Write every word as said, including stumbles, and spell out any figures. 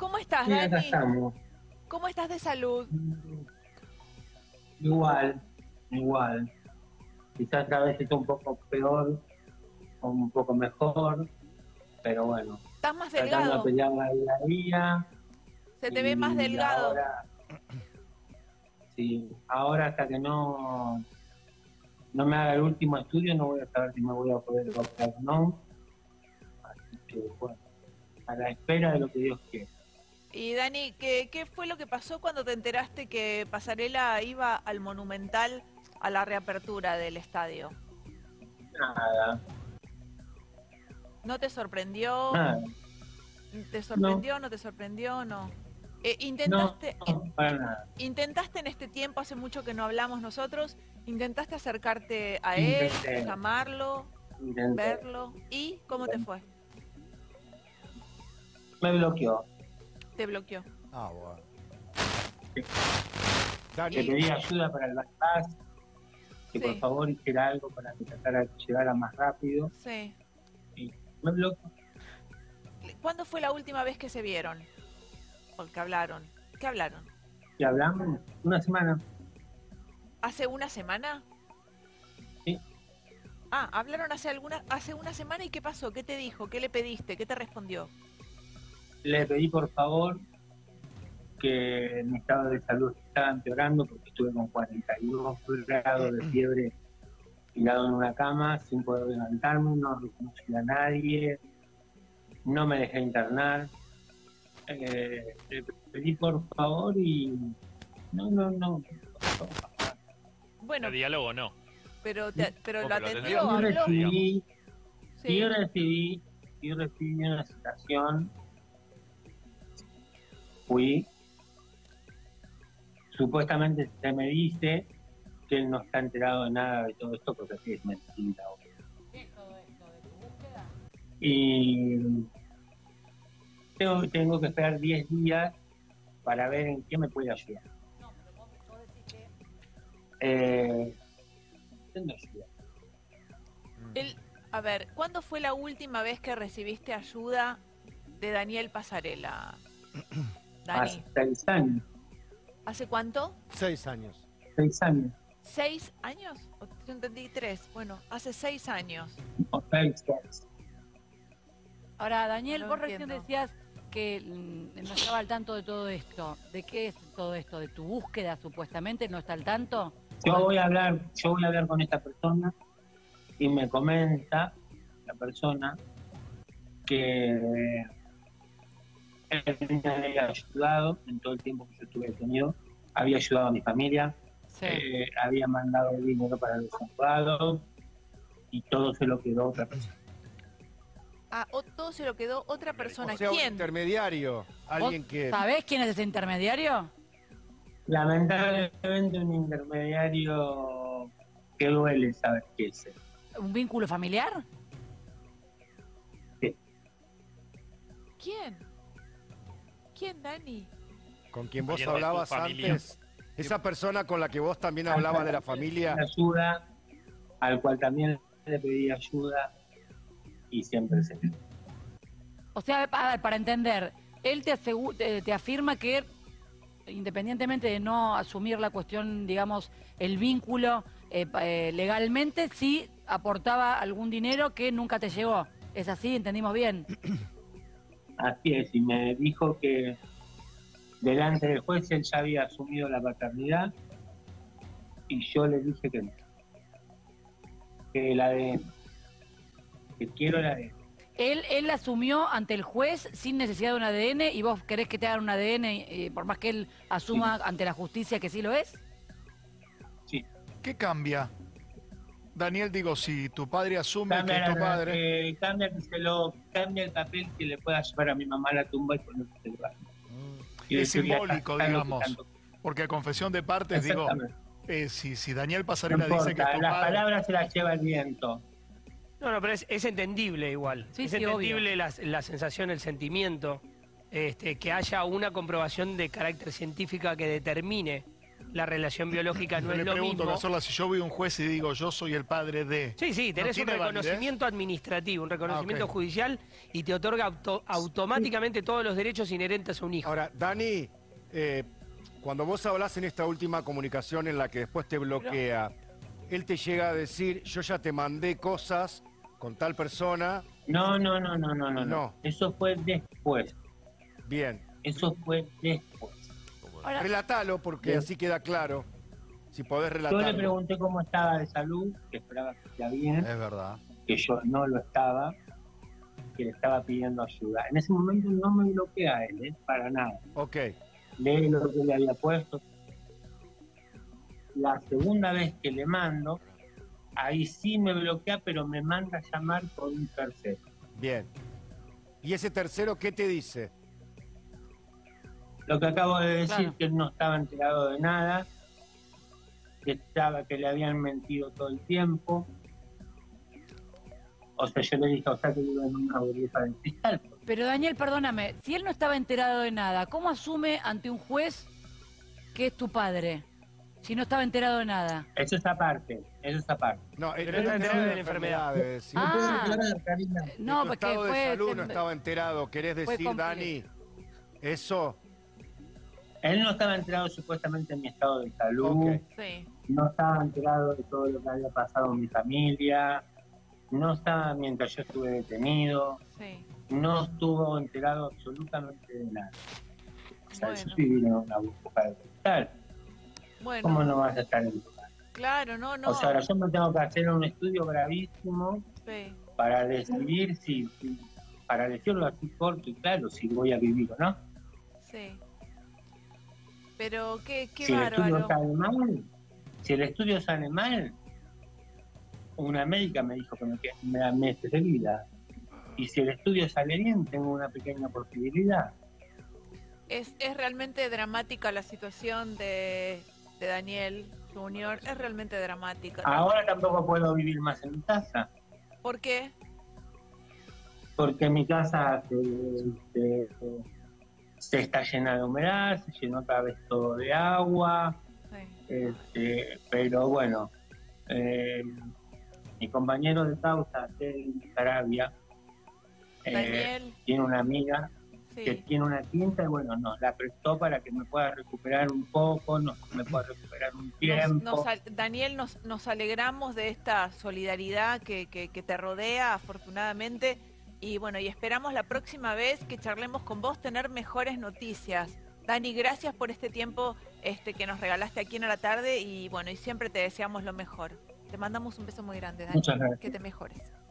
¿Cómo estás, Sí, acá Dani? estamos. ¿Cómo estás de salud? Igual, igual. Quizás a veces un poco peor o un poco mejor, pero bueno, ¿Estás más tratando de delgado? pelearla día a día. Se te ve más Y delgado. ahora, sí, ahora hasta que no, no me haga el último estudio no voy a saber si me voy a poder operar o no. Así que bueno, a la espera de lo que Dios quiera. Y Dani, ¿qué, qué fue lo que pasó cuando te enteraste que Pasarela iba al Monumental a la reapertura del estadio? Nada, ¿No te sorprendió? nada, ¿Te no, sorprendió? ¿No te sorprendió? No. Eh, no, intentaste, in- no, para nada. intentaste en este tiempo, hace mucho que no hablamos nosotros, intentaste acercarte a él, Intenté, llamarlo, intenté. verlo. ¿Y cómo te fue? Me bloqueó. Te bloqueó. Ah, bueno. Le Dani, pedí ayuda para el bypass, que Sí. por favor hiciera algo para que tratara de llegar más rápido. Sí. Y me bloqueó. ¿Cuándo fue la última vez que se vieron? ¿O que hablaron? ¿Qué hablaron? Y hablamos una semana. ¿Hace una semana? Sí. Ah, hablaron hace alguna, hace una semana y ¿qué pasó? ¿Qué te dijo? ¿Qué le pediste? ¿Qué te respondió? Le pedí por favor que mi estado de salud estaba empeorando porque estuve con cuarenta y dos grados de fiebre tirado en una cama sin poder levantarme, no reconocí a nadie, no me dejé internar. Eh, le pedí por favor y no, no, no. Bueno, El diálogo no. pero, te- pero lo ¿Cómo lo atendió, atendió? Sí habló. recibí, Sí. sí recibí, sí recibí una citación. Fui. Supuestamente se me dice que él no está enterado de nada de todo esto, porque sí es mentira. ¿Qué es todo esto de tu búsqueda? Y tengo, tengo que esperar diez días para ver en qué me puede ayudar. No, pero vos, vos decís que... Eh, ¿Entiendo ayuda? Él- a ver, ¿cuándo fue la última vez que recibiste ayuda de Daniel Pasarela? Dani, Hace seis años. ¿hace cuánto? seis años. Seis años. ¿Seis años? O yo entendí tres. Bueno, hace seis años. O seis, seis. Ahora, Daniel, No vos recién entiendo. decías que mm, no estaba al tanto de todo esto. ¿De qué es todo esto? ¿De tu búsqueda, supuestamente? ¿No está al tanto? Yo voy a hablar, yo voy a hablar con esta persona y me comenta la persona que él me había ayudado en todo el tiempo que yo estuve detenido, había ayudado a mi familia, Sí. eh, había mandado dinero para los abogados y todo se lo quedó otra persona. Ah, o todo se lo quedó otra persona. O sea, un ¿Quién? intermediario. Alguien ¿Vos que... ¿Sabés quién es ese intermediario? Lamentablemente un intermediario que duele saber qué es él. ¿Un vínculo familiar? ¿Quién? ¿Quién, Dani? Con quien vos Alguien de tu hablabas familia. antes. Esa persona con la que vos también hablabas de la familia. Ayuda, al cual también le pedí ayuda y siempre se quedó. O sea, a ver, para entender, él te, asegu- te, te afirma que, independientemente de no asumir la cuestión, digamos, el vínculo eh, pa- eh, legalmente, sí aportaba algún dinero que nunca te llegó. ¿Es así? ¿Entendimos bien? Así es, y me dijo que delante del juez él ya había asumido la paternidad y yo le dije que no, que el A D N, que quiero el A D N. Él, él asumió ante el juez sin necesidad de un A D N y vos querés que te hagan un A D N eh, por más que él asuma ante la justicia que sí lo es. Sí. ¿Qué cambia? Daniel, digo, si tu padre asume que Cambia, es tu la- padre, eh, cambia, que se lo, cambia el papel que le pueda llevar a mi mamá a la tumba y ponerse el lugar. Y es decirle, simbólico, "Acá está lo que digamos. tanto". Porque a confesión de partes, digo, Exactamente. eh, si, si Daniel No Pasarela dice que importa, es tu las padre... palabras se las lleva el viento. No, no, pero es, es entendible igual. Sí, es sí, entendible la, la sensación, el sentimiento, este, que haya una comprobación de carácter científica que determine la relación biológica no Yo es le lo pregunto, mismo. Cazorla, si yo voy a un juez y digo, yo soy el padre de... Sí, sí, tenés un tiene reconocimiento administrativo, un reconocimiento Ah, ok. judicial y te otorga auto- automáticamente todos los derechos inherentes a un hijo. Ahora, Dani, eh, cuando vos hablás en esta última comunicación en la que después te bloquea, él te llega a decir, yo ya te mandé cosas con tal persona, No, no, no, no, no, no, No. no. Eso fue después. bien. Eso fue después. Ahora, Relatalo porque Bien. así queda claro, si podés Yo le relatarlo. pregunté cómo estaba de salud, que esperaba que esté bien, Es verdad. que yo no lo estaba, que le estaba pidiendo ayuda. En ese momento no me bloquea él, ¿eh? Para nada. Ok, Lee lo que le había puesto. La segunda vez que le mando, ahí sí me bloquea, pero me manda a llamar por un tercero. bien. ¿Y ese tercero qué te dice? Lo que acabo de decir, Claro. que él no estaba enterado de nada, que estaba, que le habían mentido todo el tiempo. O sea, yo le dije, o sea, que vivo en una burbuja de cristal. pero Daniel, perdóname, si él no estaba enterado de nada, ¿cómo asume ante un juez que es tu padre? Si no estaba enterado de nada. Eso es aparte, eso es aparte. No, él Pero está enterado de la enfermedad. debe decir. Ah. ¿Puedo aclarar, Karina? No, tu porque estado de fue... salud se- no estaba enterado. ¿Querés fue decir, complejo. Dani, eso? Él no estaba enterado supuestamente en mi estado de salud, Ok. Sí. no estaba enterado de todo lo que había pasado en mi familia, no estaba mientras yo estuve detenido, Sí. no estuvo enterado absolutamente de nada. O sea, Bueno. yo viví en una burbuja de cristal. Bueno, ¿Cómo no vas a estar en tu casa? claro, no, no. O sea, ahora yo me tengo que hacer un estudio gravísimo Sí. para decidir si, si- para decirlo así corto y claro, si voy a vivir o no. Sí. Pero qué, qué Si el estudio bárbaro. sale mal, si el estudio sale mal, una médica me dijo que me quedan me meses de vida. Y si el estudio sale bien, tengo una pequeña posibilidad. Es, es realmente dramática la situación de, de Daniel Junior. Es realmente dramática. Ahora tampoco puedo vivir más en mi casa, ¿Por qué? porque mi casa se, se- se está llena de humedad, se llenó otra vez todo de agua. Sí. Este, pero bueno, eh, mi compañero de causa, Kevin Sarabia, eh, Daniel, tiene una amiga que sí. tiene una quinta y bueno, nos la prestó para que me pueda recuperar un poco, nos, me pueda recuperar un Nos- tiempo. nos al- Daniel, nos, nos alegramos de esta solidaridad que, que, que te rodea, afortunadamente. Y bueno, y esperamos la próxima vez que charlemos con vos tener mejores noticias. Dani, gracias por este tiempo este, que nos regalaste aquí en A la Tarde y bueno, y siempre te deseamos lo mejor. Te mandamos un beso muy grande, Dani. Muchas gracias. Que te mejores.